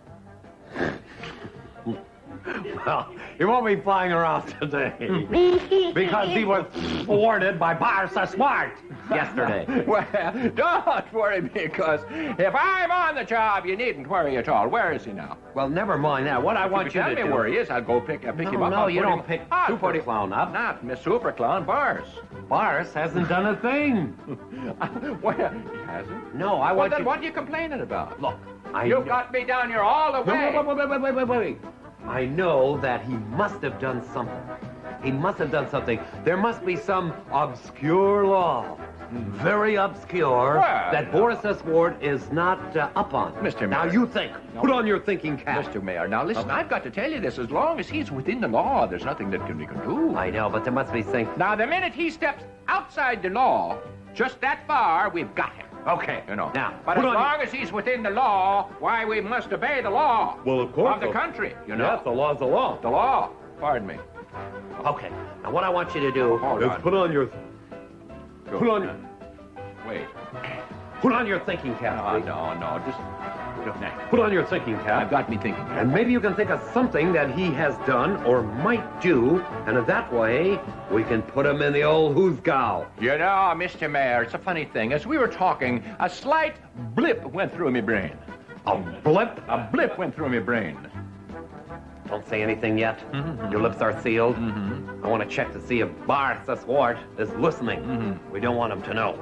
Well, he won't be flying around today because he was thwarted by Boris Smart yesterday. Well, don't worry, because if I'm on the job, you needn't worry at all. Where is he now? Well, never mind that. What I want you tell to me do... where he is, I'll go pick, uh, pick No, him up. no, I'll you put don't him- pick I'll Super put him- Clown up. Not Miss Super Clown, Boris. Boris hasn't done a thing. Well, he hasn't. No, I Well, want then you... what are you complaining about? Look, I... You got me down here all the way. Wait, wait, wait, wait, wait, wait, wait. I know that he must have done something. He must have done something. There must be some obscure law, very obscure, Well, that Boris S. Ward is not uh, up on. Mister Now Mayor. you think. Put on your thinking cap. Mister Mayor, now listen, I've got to tell you this. As long as he's within the law, there's nothing that can, we can do. I know, but there must be things. Now, the minute he steps outside the law, just that far, we've got him. Okay. You know. Now, but put as on long as he's within the law, why, we must obey the law. Well, of course. Of the country, you know. Yes, the law's the law. The law. Pardon me. Okay. Now, what I want you to do Hold is on. put on your Go. put on Wait. put on your thinking cap. No, please. no, no. Just. Put on your thinking cap. I've got me thinking. And maybe you can think of something that he has done or might do, and in that way, we can put him in the old hoosgow. You know, Mister Mayor, it's a funny thing. As we were talking, a slight blip went through my brain. A blip? A blip went through my brain. Don't say anything yet. Mm-hmm. Your lips are sealed. Mm-hmm. I want to check to see if Boris S. Ward is listening. Mm-hmm. We don't want him to know.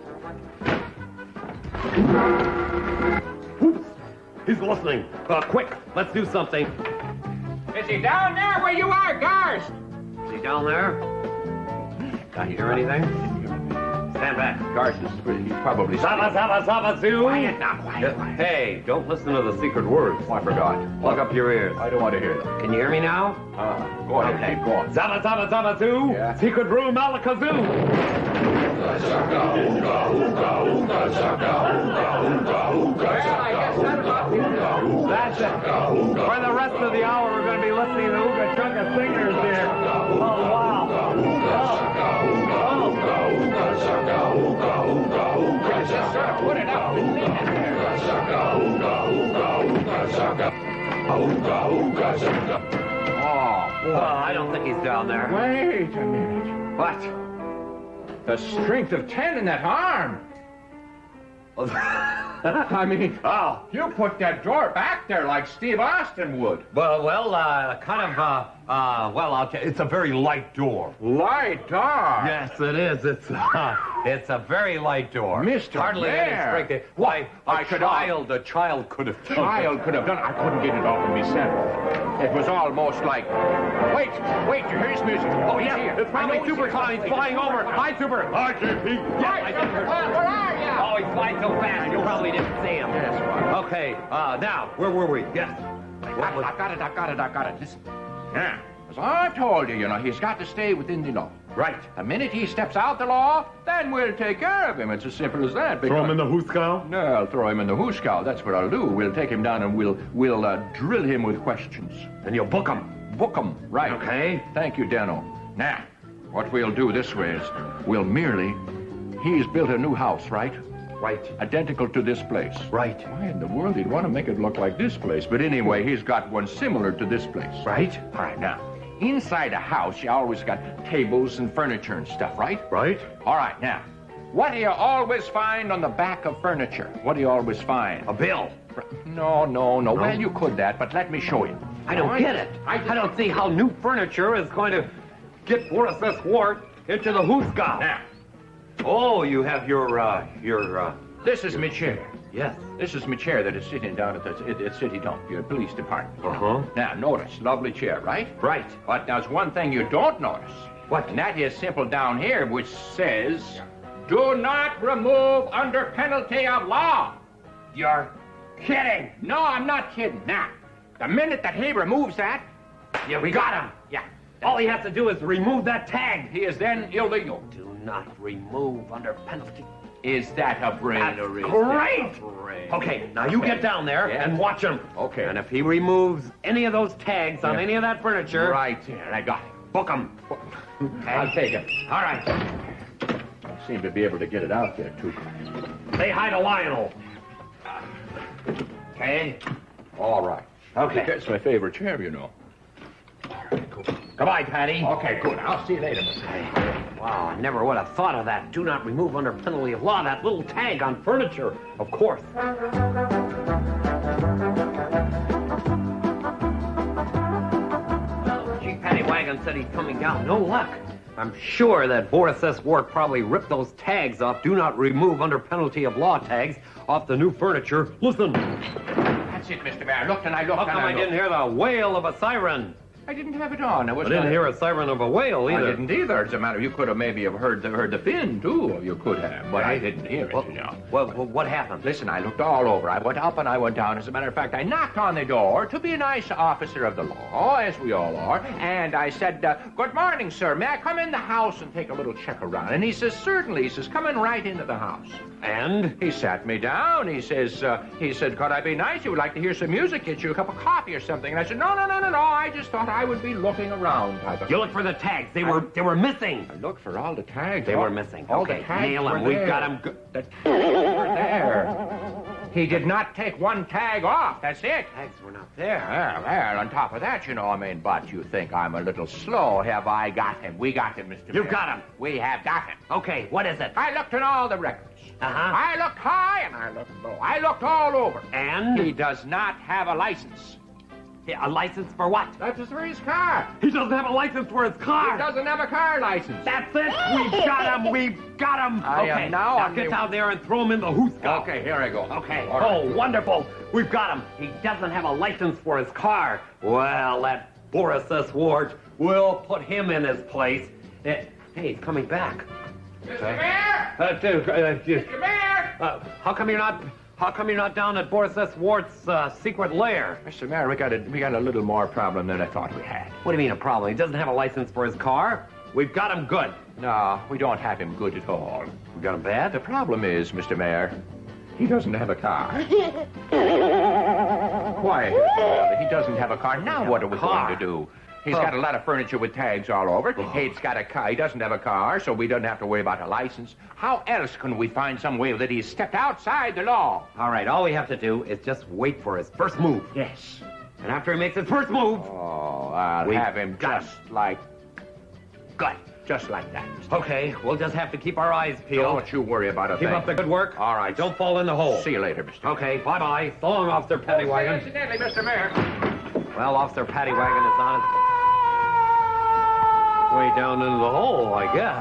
Mm. Oops. He's listening. Uh, quick, let's do something. Is he down there where you are, guards? Is he down there? Can you hear anything? Stand back. Guards is he's probably Zaba, zaba, zaba, zoo. Quiet now, quiet, quiet. Hey, don't listen to the secret words. Oh, I forgot. Plug up your ears. I don't want to hear them. Can you hear me now? Uh, go ahead, Okay. keep going. Zaba, zaba, zaba, zoo. Yeah. Secret room, alakazoo. Well, I guess that about it. That's it. For the rest of the hour, we're going to be listening to Ooga Chunga singers here. Oh, wow. Just sort of put it up. Oh, boy. Oh, I don't think he's down there. Wait a minute. What? The strength of ten in that arm. I mean, Oh. you put that door back there like Steve Austin would. Well, well, uh, kind of, uh, uh, well, I'll tell you, it's a very light door. Light door. Yes, it is. It's, uh, it's a very light door. Mister Hardly any Mayor. strength. Why, a I could- child, a child could have done Child could have done. I couldn't get it off of me center. It was almost like. Wait, wait! You hear his music? Oh, yeah, here. it's probably I know he's Super here. Clown. He's flying over. Hi, Super. Hi, J P. Hi, I Super Clown, where are you? Oh, he's flying so fast, you probably didn't see him. Yes, well. Okay, uh, now, where were we? Yes. I, I got it, I got it, I got it. Listen. Yeah. As I told you, you know, he's got to stay within the law. Right. The minute he steps out the law, then we'll take care of him. It's as simple as that. Throw him in because- the hooskow? No, I'll throw him in the hooskow. That's what I'll do. We'll take him down and we'll we'll uh, drill him with questions. And you'll book him. Book him. Right. Okay. Thank you, Dano. Now, what we'll do this way is we'll merely... He's built a new house, right? Right. Identical to this place. Right. Why in the world he'd want to make it look like this place? But anyway, he's got one similar to this place. Right. All right, now, inside a house, you always got tables and furniture and stuff, right? Right. All right, now, what do you always find on the back of furniture? What do you always find? A bill. No, no, no. Well, you could that, but let me show you. I don't get it. I, I don't see how new furniture is going to get Boris S. Ward into the hooskow. Now, Oh, you have your, uh, your, uh... this is my chair. Yes. This is my chair that is sitting down at the at, at City Dump, your police department. Uh-huh. Now, notice, lovely chair, right? Right. But there's one thing you don't notice. What? And that is simple down here, which says, do not remove under penalty of law. You're kidding. No, I'm not kidding. Now, The minute that he removes that, Yeah, we got him. yeah, All he has to do is remove that tag. he is then illegal. Do not remove under penalty. Is that a brain That's or is great. that a brain? Okay, now you Okay. get down there Yeah. and watch him. Okay. And if he removes any of those tags on Yeah. any of that furniture, Right there, I got it. book him. I'll take it. All right. Seem to be able to get it out there, too. Say hi to Lionel. Okay? All right. Okay. That's my favorite chair, you know. Goodbye, Patty. Okay, good. I'll see you later, Mister Wow, I never would have thought of that. Do not remove under penalty of law that little tag on furniture. Of course. Chief Paddy Wagon said he's coming down. No luck. I'm sure that Boris S. Ward probably ripped those tags off. Do not remove under penalty of law tags off the new furniture. Listen. That's it, Mister Mayor. Looked and I looked How and come I I didn't looked. hear the wail of a siren? I didn't have it on. I was I didn't hear a siren of a whale I either. didn't either. As a matter, you could have maybe have heard the heard the fin too. You could have, but I didn't hear it. Well, you know. well, well, what happened? Listen, I looked all over. I went up and I went down. As a matter of fact, I knocked on the door to be a nice officer of the law, as we all are, and I said, uh, "Good morning, sir. May I come in the house and take a little check around?" And he says, "Certainly." He says, "Come in right into the house." And? He sat me down. He says, uh, "He said, could I be nice? You would like to hear some music? Get you a cup of coffee or something?" And I said, "No, no, no, no, no. I just thought I would be looking around." Type of You look for the tags. They were they were missing. I looked for all the tags. They all, were missing. All Okay, the tags nail 'em. were We've there. got 'em go- The tags were there. He did not take one tag off. That's it. Tags were not there. Well, well, on top of that, you know, I mean, but you think I'm a little slow. Have I got him? We got him, Mister You've Mayor. got him. We have got him. Okay, what is it? I looked in all the records. Uh-huh. I looked high and I looked low. I looked all over. And? He does not have a license. A license for what? That's for his car. He doesn't have a license for his car. He doesn't have a car license. That's it. We've got him. We've got him. I am okay, now on get the- down there and throw him in the hoosgow. Okay, here I go. Okay. All right. Oh, wonderful. We've got him. He doesn't have a license for his car. Well, that Boris S. Ward, we'll put him in his place. Uh, hey, he's coming back. Mister Mayor! Uh, uh, uh, Mister Mayor! uh, how come you're not? How come you're not down at Boris S. Ward's uh, secret lair? Mister Mayor, we got a we got a little more problem than I thought we had. What do you mean a problem? He doesn't have a license for his car. We've got him good. No, we don't have him good at all. We got him bad. The problem is, Mister Mayor, he doesn't have a car. Why? Well, he doesn't have a car. Now what are we car? going to do? He's got a lot of furniture with tags all over. He's got a car. He doesn't have a car, so we don't have to worry about a license. How else can we find some way that he's stepped outside the law? All right, all we have to do is just wait for his first move. Yes. And after he makes his first move, Oh, I'll We have him got just like, good. just like that. Okay, we'll just have to keep our eyes peeled. Don't you worry about a Keep thing. up the good work. All right. Don't fall in the hole. See you later, Mister Okay, bye-bye. So long, Officer Paddy Wagon. Incidentally, Mister Mayor. Well, Officer Paddy Wagon is on his way down into the hole, I guess.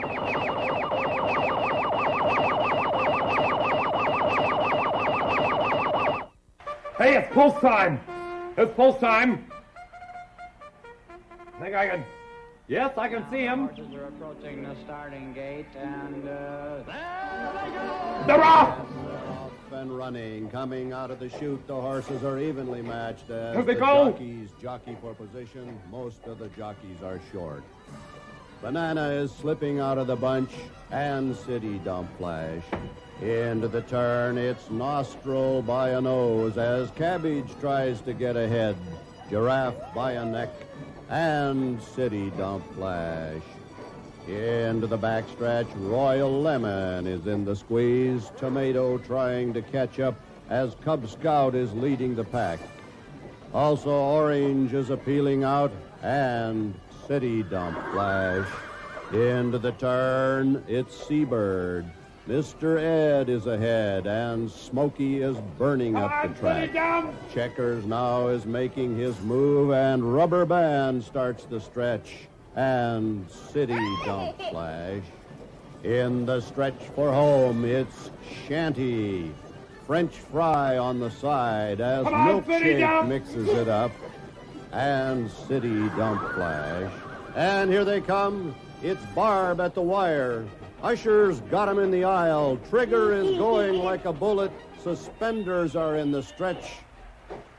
Hey, it's pulse time. It's pulse time. I think I can... Yes, I can see him. Horses are approaching the starting gate, and uh, They're off! Off and running, coming out of the chute, the horses are evenly matched as Here they the go. jockeys jockey for position. Most of the jockeys are short. Banana is slipping out of the bunch, and City Dump Flash. Into the turn, it's Nostril by a nose as Cabbage tries to get ahead. Giraffe by a neck, and City Dump Flash. Into the backstretch, Royal Lemon is in the squeeze. Tomato trying to catch up as Cub Scout is leading the pack. Also, Orange is appealing out, and City Dump Flash. Into the turn, it's Seabird. Mister Ed is ahead, and Smokey is burning up the track. Checkers now is making his move, and Rubber Band starts the stretch, and City Dump Flash. In the stretch for home, it's Shanty. French fry on the side as Milkshake mixes it up, and City Dump Flash. And here they come. It's Barb at the wire. Usher's got him in the aisle. Trigger is going like a bullet. Suspenders are in the stretch.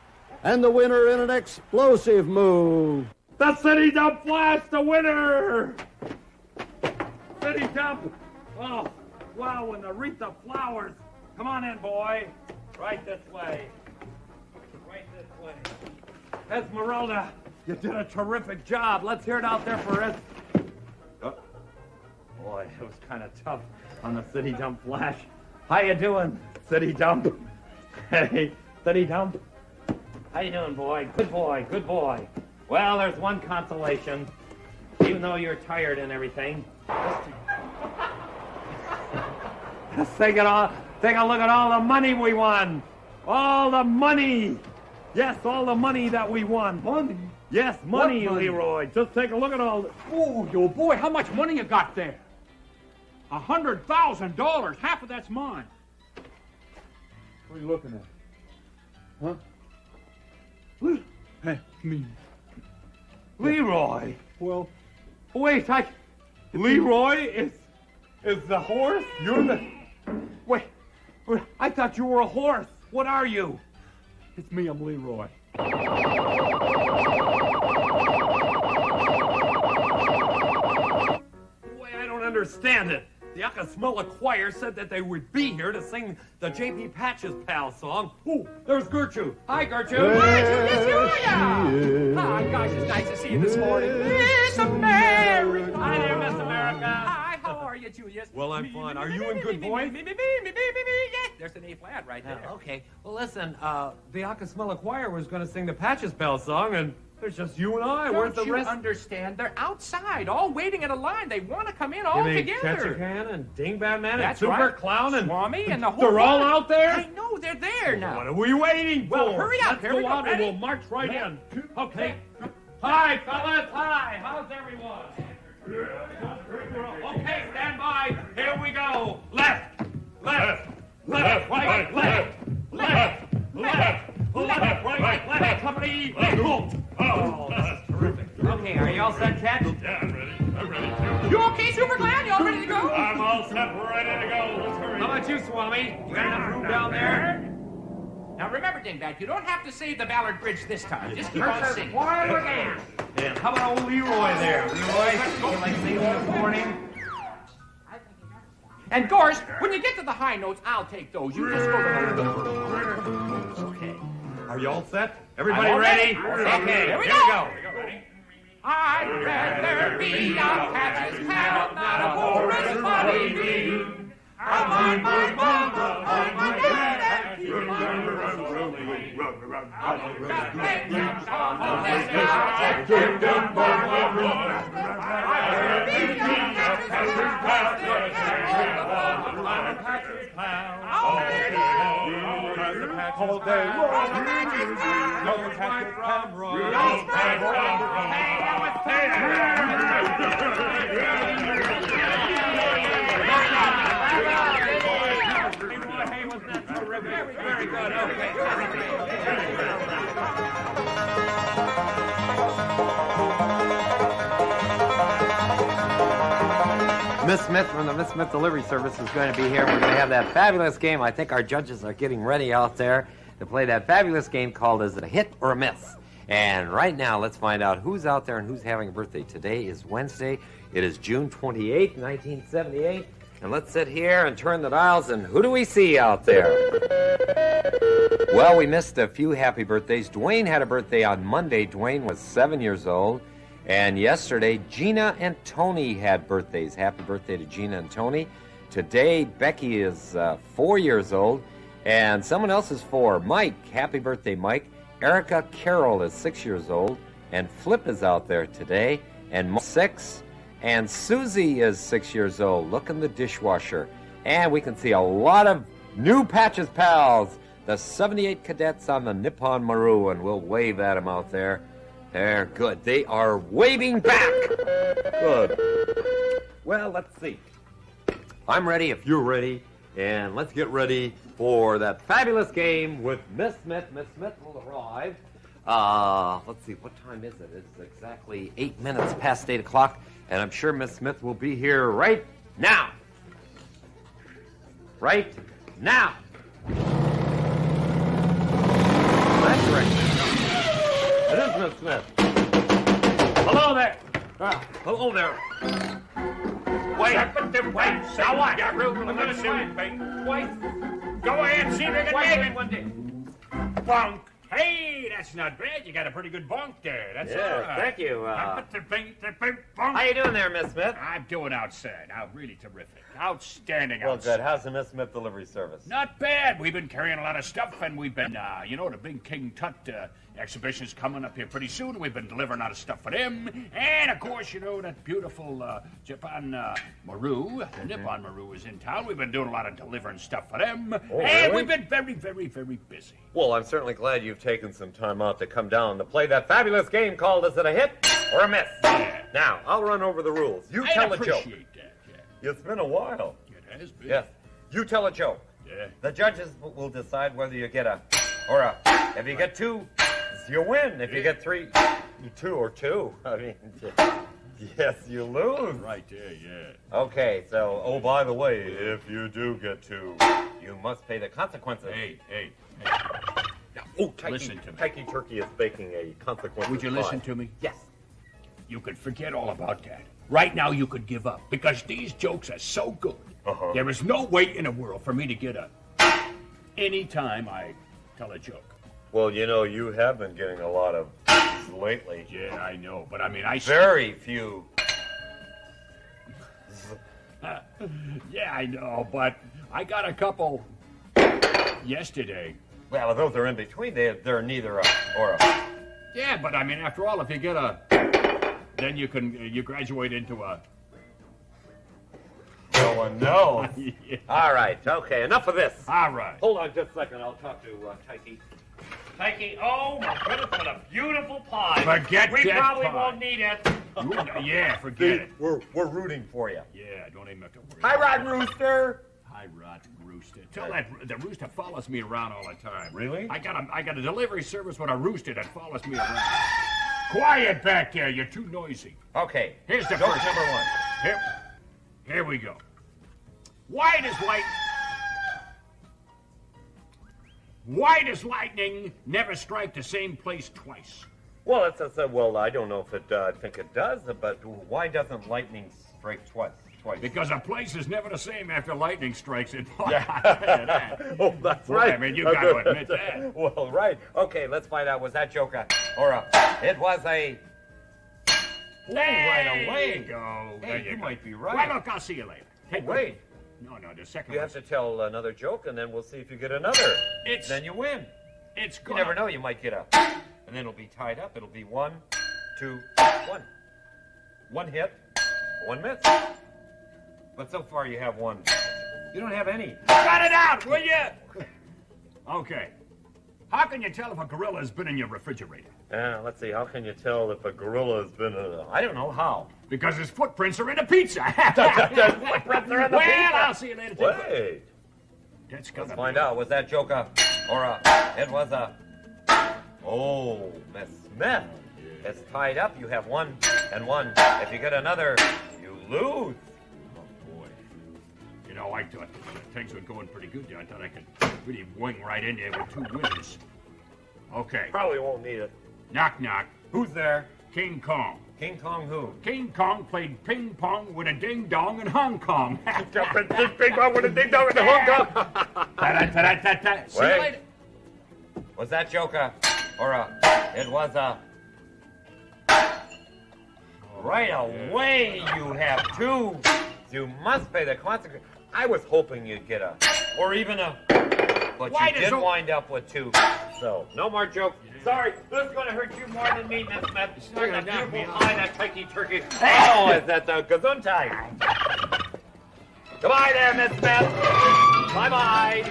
And the winner in an explosive move. The City Dump Flash, the winner! City Dump. Oh, wow, and the wreath of flowers. Come on in, boy. Right this way. Right this way. Esmeralda, you did a terrific job. Let's hear it out there for Es... Oh. Boy, it was kind of tough on the City Dump Flash. How you doing, City Dump? Hey, City Dump. How you doing, boy? Good boy, good boy. Well, there's one consolation. Even though you're tired and everything. Just take it all, take a look at all the money we won. All the money. Yes, all the money that we won. Money? Yes, money, What money? Leroy. Just take a look at all the... Oh, yo, boy, how much money you got there? A hundred thousand dollars. Half of that's mine. What are you looking at? Huh? Hey, me. Leroy. Well, Wait, I... Leroy is... is the horse? You're the... Wait, wait, I thought you were a horse. What are you? it's me, I'm Leroy. Boy, I don't understand it. The Akasmilla Choir said that they would be here to sing the J P Patches Pal song. Oh, there's Gertrude. Hi, Gertrude. Hi, Julia, Julia. Hi, gosh, it's nice to see you this morning. Miss America. Hi there, Miss America. Hi, how are you, Julius? Well, I'm Me, fine. me, Are me, you me, in me, good me, voice? Me, me, me, me, me, me, me, yeah. There's an A flat right there. Uh, okay. Well, listen, uh, the Akasmilla Choir was going to sing the Patches Pal song, and there's just you and I. Where's Don't the you rest? understand? They're outside, all waiting in a line. They want to come in all You mean together. Ketchikan and Dingbat Man That's and Super right. Clown and Swami and the whole They're all lot. out there? I know, they're there now. What are we waiting Well, for? hurry up. Let's Here go we go. out and Ready? we'll march right in. Okay. Hi, fellas. Hi. How's everyone? Okay, stand by. Here we go. Left. Left. Left. Right. Left. Left. Left. Left. Right. Left. Company. Go. Oh, this is terrific. Okay, are you all set, Cat? Yeah, I'm ready. I'm ready. You okay, Super Clown? You all ready to go? I'm all set. We're ready to go. Let's hurry. How about you, Swami? You got enough room down there? Now remember, Dingbat, you don't have to save the Ballard Bridge this time. Just keep on singing. Forward again. And how about old Leroy there? Leroy, you like singing this morning? And Gorse, when you get to the high notes, I'll take those. You just go to the Okay. Are you all set? Everybody I'm all ready? ready. Okay, Here we here go. we go. I'd rather be a Patches Pal, not a Horace Funny Bee. I mind my mama, mind my dad, and keep my All day long, no Patches Pal run. Hey, wasn't that terrific? Very, very good. Okay. Miss Smith from the Miss Smith Delivery Service is going to be here. We're going to have that fabulous game. I think our judges are getting ready out there to play that fabulous game called Is It a Hit or a Miss? And right now, let's find out who's out there and who's having a birthday. Today is Wednesday. It is June twenty-eighth, nineteen seventy-eight. And let's sit here and turn the dials, and who do we see out there? Well, we missed a few happy birthdays. Dwayne had a birthday on Monday. Dwayne was seven years old. And yesterday, Gina and Tony had birthdays. Happy birthday to Gina and Tony. Today, Becky is uh, four years old. And someone else is four. Mike, happy birthday, Mike. Erica Carroll is six years old. And Flip is out there today. And Mo- six. And Susie is six years old. Look in the dishwasher. And we can see a lot of new Patches Pals. The seventy-eight cadets on the Nippon Maru. And we'll wave at them out there. They're good. They are waving back. Good. Well, let's see. I'm ready if you're ready. And let's get ready for that fabulous game with Miss Smith. Miss Smith will arrive. Uh, let's see, what time is it? It's exactly eight minutes past eight o'clock. And I'm sure Miss Smith will be here right now. Right now. That's right. Miss Smith. Hello there. Ah, hello there. Wait, wait, now what? I'm gonna see you. Wait. Go ahead, see if you can make it one day. Bonk. Hey, that's not bad. You got a pretty good bonk there. That's Yeah, all right. thank you. Uh, How how you doing there, Miss Smith? I'm doing outstanding. Now, really terrific. Outstanding. Well, outstanding. good. How's the Miss Smith delivery service? Not bad. We've been carrying a lot of stuff, and we've been, uh, you know, the big King Tut uh, exhibition's coming up here pretty soon. We've been delivering a lot of stuff for them. And, of course, you know, that beautiful uh, Japan uh, Maru, the Nippon Maru is in town. We've been doing a lot of delivering stuff for them. Oh, and really? we've been very, very, very busy. Well, I'm certainly glad you've taken some time out to come down to play that fabulous game called Is It a Hit or a Miss? Yeah. Now, I'll run over the rules. You I tell a joke. appreciate that, yeah. It's been a while. It has been. Yes. You tell a joke. Yeah. The judges w- will decide whether you get a or a. If you get two, you win. If you get three, two or two. I mean, yes, you lose. Right there, yeah. Okay, so, oh, by the way, if you do get two, you must pay the consequences. Hey, hey, hey. Oh, Tikey, Listen to me. Tikey Turkey is baking a consequence. Would you listen to me? Yes. You could forget all about that. Right now, you could give up because these jokes are so good. Uh-huh. There is no way in the world for me to get a any time I tell a joke. Well, you know, you have been getting a lot of lately. Yeah, I know, but I mean, I Very few. yeah, I know, but I got a couple yesterday. Well, those are in between. They, they're neither a or a. Yeah, but I mean, after all, if you get a, then you can you graduate into a. No one knows. Yeah. All right, okay, enough of this. All right. Hold on just a second. I'll talk to uh, Tikey. Tikey, oh my goodness, what a beautiful pie. Forget we that probably pie. won't need it. Yeah, forget it. We're we're rooting for you. Yeah, don't even have to worry. Hi, Rod Rooster. Hi, Rod Rooster. Tell that the rooster follows me around all the time. Really? I got a I got a delivery service with a rooster that follows me around. Quiet back there! You're too noisy. Okay. Here's the Joke first number one. Here, here we go. Why does light? Why does lightning never strike the same place twice? Well, it's, it's uh, well, I don't know if it. Uh, I think it does, but why doesn't lightning strike twice? Twice. Because a place is never the same after lightning strikes it. Boy, Yeah. I tell you that. Oh, that's Boy, right. I mean, you got to admit that. Well, right. Okay, let's find out. Was that joke a or a? It was a. Oh, right There away. you go. Hey, There you, go. might be right. Well, look, I'll see you later. Hey, Wait. No, no, the second You one. have to tell another joke, and then we'll see if you get another. It's- Then you win. It's You gonna... never know. You might get a, and then it'll be tied up. It'll be one, two, one. One hit, one miss. But so far you have one. You don't have any. Cut it out, will you? Okay. How can you tell if a gorilla has been in your refrigerator? Uh, let's see. How can you tell if a gorilla has been? A, I don't know how. Because his footprints are in the pizza. footprints are in the well, pizza. I'll see you later. Take care. Wait. That's gonna Let's be- find out. Was that joke a or a? It was a. Oh, Miss Smith. It's tied up. You have one and one. If you get another, you lose. Oh, boy. You know, I thought things were going pretty good there. I thought I could really wing right in there with two wins. Okay. Probably won't need it. Knock, knock. Who's there? King Kong. King Kong who? King Kong played ping pong with a ding dong in Hong Kong. Big Kong with a ding dong in the Hong Kong. Ta-da-ta-da-ta-ta. See you Wait. later. Was that joke a or a? It was a. Right away, you have two. You must pay the consequence. I was hoping you'd get a, or even a, but Why you does did o- wind up with two. So no more jokes. Sorry, this is going to hurt you more than me, Miss Smith. It's not gonna knock me pie, that turkey turkey. Oh, is that the gesundheit? Goodbye there, Miss Smith. Bye bye.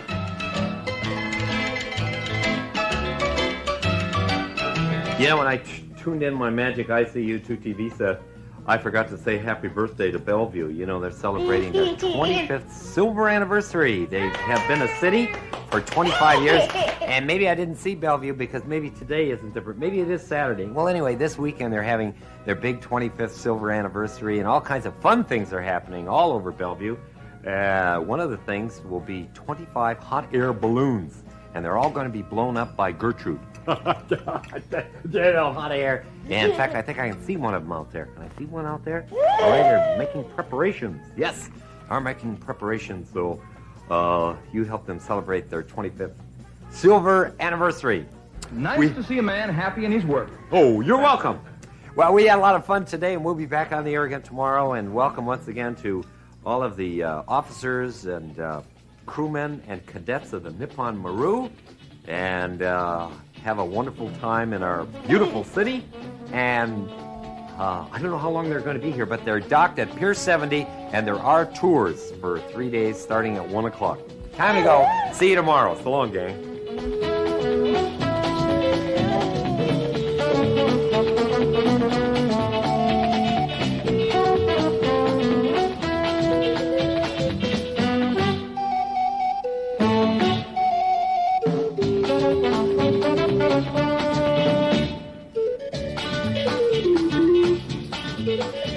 You know, when I t- tuned in my Magic I C U two T V set, I forgot to say happy birthday to Bellevue. You know, they're celebrating their twenty-fifth silver anniversary. They have been a city for twenty-five years, and maybe I didn't see Bellevue because maybe today isn't the, maybe it is Saturday. Well, anyway, this weekend they're having their big twenty-fifth silver anniversary, and all kinds of fun things are happening all over Bellevue. Uh, one of the things will be twenty-five hot air balloons. and they're all going to be blown up by Gertrude. They're hot air. And in fact, I think I can see one of them out there. Can I see one out there? All right, they're making preparations. Yes, are making preparations. So uh, you help them celebrate their twenty-fifth silver anniversary. Nice We- to see a man happy in his work. Oh, you're welcome. Well, we had a lot of fun today, and we'll be back on the air again tomorrow. And welcome once again to all of the uh, officers and uh, crewmen and cadets of the Nippon Maru. And uh, have a wonderful time in our beautiful city. And uh, I don't know how long they're going to be here, but they're docked at Pier seventy, and there are tours for three days starting at one o'clock. Time to go. See you tomorrow. So long, gang. Thank you.